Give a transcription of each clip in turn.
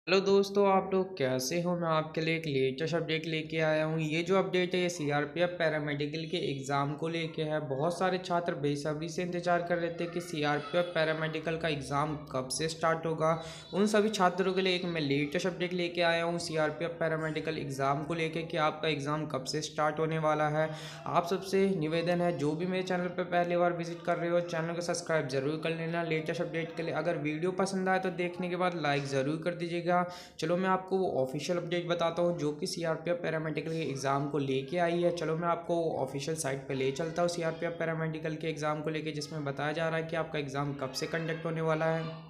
Hello दोस्तों, आप लोग कैसे हो। मैं आपके लिए एक लेटेस्ट अपडेट लेके आया हूँ। ये जो अपडेट है ये सीआरपीएफ पैरामेडिकल के एग्ज़ाम को लेके है। बहुत सारे छात्र बेसब्री से इंतजार कर रहे थे कि सीआरपीएफ पैरामेडिकल का एग्ज़ाम कब से स्टार्ट होगा। उन सभी छात्रों के लिए एक मैं लेटेस्ट अपडेट लेके आया हूँ सीआरपीएफ पैरामेडिकल एग्ज़ाम को लेके कि आपका एग्ज़ाम कब से स्टार्ट होने वाला है। आप सबसे निवेदन है, जो भी मेरे चैनल पर पहली बार विजिट कर रहे हो चैनल को सब्सक्राइब जरूर कर लेना लेटेस्ट अपडेट के लिए। अगर वीडियो पसंद आए तो देखने के बाद लाइक ज़रूर कर दीजिएगा। चलो मैं आपको वो ऑफिशियल अपडेट बताता हूँ जो कि सीआरपीएफ पैरामेडिकल के एग्ज़ाम को लेके आई है। चलो मैं आपको ऑफिशियल साइट पे ले चलता हूँ सीआरपीएफ पैरामेडिकल के एग्ज़ाम को लेके, जिसमें बताया जा रहा है कि आपका एग्ज़ाम कब से कंडक्ट होने वाला है।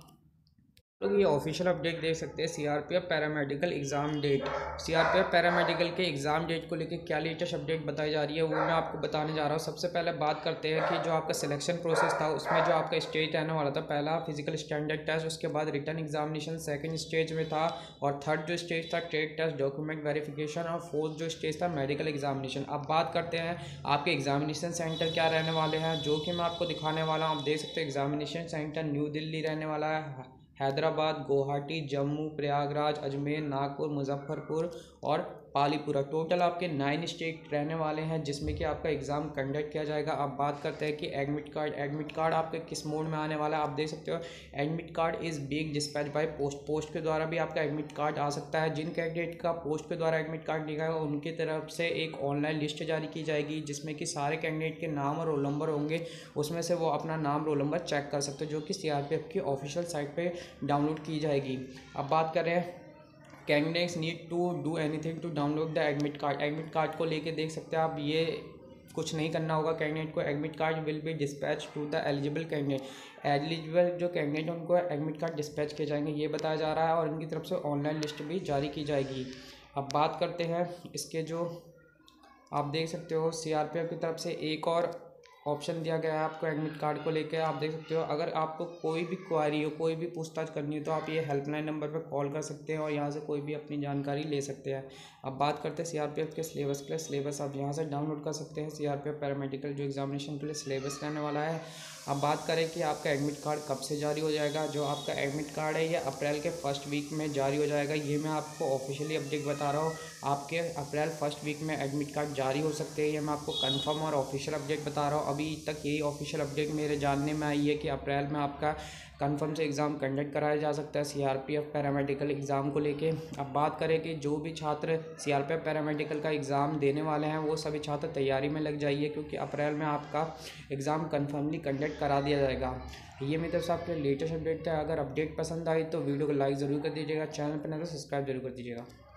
लोग ये ऑफिशियल अपडेट देख सकते हैं CRPF paramedical exam date. CRPF paramedical के एग्ज़ाम डेट को लेकर क्या लेटेस्ट अपडेट बताई जा रही है वो मैं आपको बताने जा रहा हूँ। सबसे पहले बात करते हैं कि जो आपका सिलेक्शन प्रोसेस था उसमें जो आपका स्टेज रहने वाला था, पहला फिजिकल स्टैंडर्ड टेस्ट, उसके बाद रिटन एग्जामिनेशन सेकंड स्टेज में था, और थर्ड जो स्टेज था ट्रेड टेस्ट डॉक्यूमेंट वेरिफिकेशन, और फोर्थ जो स्टेज था मेडिकल एग्जामिनेशन। अब बात करते हैं आपके एग्जामिनेशन सेंटर क्या रहने वाले हैं, जो कि मैं आपको दिखाने वाला हूँ। आप देख सकते हैं एग्जामिनेशन सेंटर न्यू दिल्ली रहने वाला है, हैदराबाद, गुवाहाटी, जम्मू, प्रयागराज, अजमेर, नागपुर, मुजफ्फरपुर और पालीपुरा। टोटल आपके 9 स्टेट रहने वाले हैं जिसमें कि आपका एग्ज़ाम कंडक्ट किया जाएगा। अब बात करते हैं कि एडमिट कार्ड आपके किस मोड में आने वाला है। आप देख सकते हो admit card is being dispatch by post के द्वारा भी आपका एडमिट कार्ड आ सकता है। जिन कैंडिडेट का पोस्ट के द्वारा एडमिट कार्ड निकलेगा उनकी तरफ से एक ऑनलाइन लिस्ट जारी की जाएगी जिसमें कि सारे कैंडिडेट के नाम और रोल नंबर होंगे। उसमें से वो अपना नाम रोल नंबर चेक कर सकते हो, जो कि सीआरपीएफ की ऑफिशियल साइट पे डाउनलोड की जाएगी। अब बात करें candidates need to do anything to download the admit card. Admit card को लेके देख सकते हैं आप, ये कुछ नहीं करना होगा कैंडिडेट को। Admit card will be dispatch to the eligible candidate. Eligible जो कैंडिडेट हैं उनको एडमिट कार्ड डिस्पैच किए जाएंगे, ये बताया जा रहा है, और इनकी तरफ से ऑनलाइन लिस्ट भी जारी की जाएगी। अब बात करते हैं इसके जो आप देख सकते हो सीआरपीएफ की तरफ से एक और ऑप्शन दिया गया है आपको एडमिट कार्ड को लेकर। आप देख सकते हो अगर आपको कोई भी क्वारी हो, कोई भी पूछताछ करनी हो तो आप ये हेल्पलाइन नंबर पर कॉल कर सकते हैं और यहाँ से कोई भी अपनी जानकारी ले सकते हैं। अब बात करते हैं सीआरपीएफ के सिलेबस के लिए। सिलेबस आप यहाँ से डाउनलोड कर सकते हैं, सीआरपीएफ पैरामेडिकल जो एग्जामिनेशन के लिए सिलेबस रहने वाला है। अब बात करें कि आपका एडमिट कार्ड कब से जारी हो जाएगा। जो आपका एडमिट कार्ड है ये अप्रैल के फर्स्ट वीक में जारी हो जाएगा। ये मैं आपको ऑफिशियली अपडेट बता रहा हूँ। आपके अप्रैल फर्स्ट वीक में एडमिट कार्ड जारी हो सकते हैं, ये मैं आपको कंफर्म और ऑफिशियल अपडेट बता रहा हूँ। अभी तक यही ऑफिशियल अपडेट मेरे जानने में आई है कि अप्रैल में आपका कंफर्म से एग्ज़ाम कंडक्ट कराया जा सकता है सीआरपीएफ पैरामेडिकल एग्ज़ाम को लेके। अब बात करें कि जो भी छात्र सीआरपीएफ पैरामेडिकल का एग्ज़ाम देने वाले हैं वो सभी छात्र तैयारी में लग जाइए, क्योंकि अप्रैल में आपका एग्ज़ाम कंफर्मली कंडक्ट करा दिया जाएगा। ये मेरी तरफ से आपके लेटेस्ट अपडेट था। अगर अपडेट पसंद आई तो वीडियो को लाइक ज़रूर कर दीजिएगा, चैनल पर नहीं तो सब्सक्राइब जरूर कर दीजिएगा।